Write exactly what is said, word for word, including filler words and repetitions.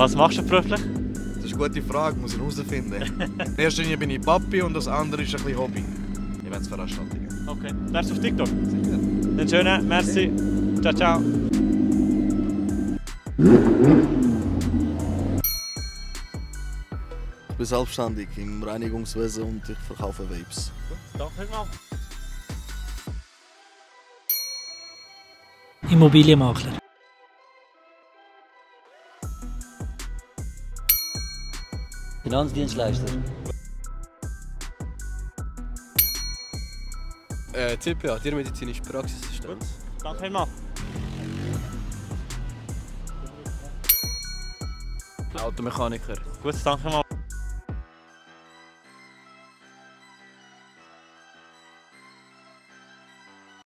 Was machst du beruflich? Das ist eine gute Frage, muss ich herausfinden. In erster Linie bin ich Papi und das andere ist ein bisschen Hobby. Eventsveranstaltungen. Okay. Wärst du auf TikTok? Sicher. Dann schönen, merci. Ciao, ciao. Ich bin selbstständig im Reinigungswesen und ich verkaufe Vapes. Danke mal. Immobilienmakler. Finanzdienstleister. Äh, T P A, tiermedizinische Praxisassistenz. Danke mal. Automechaniker. Gut, danke mal.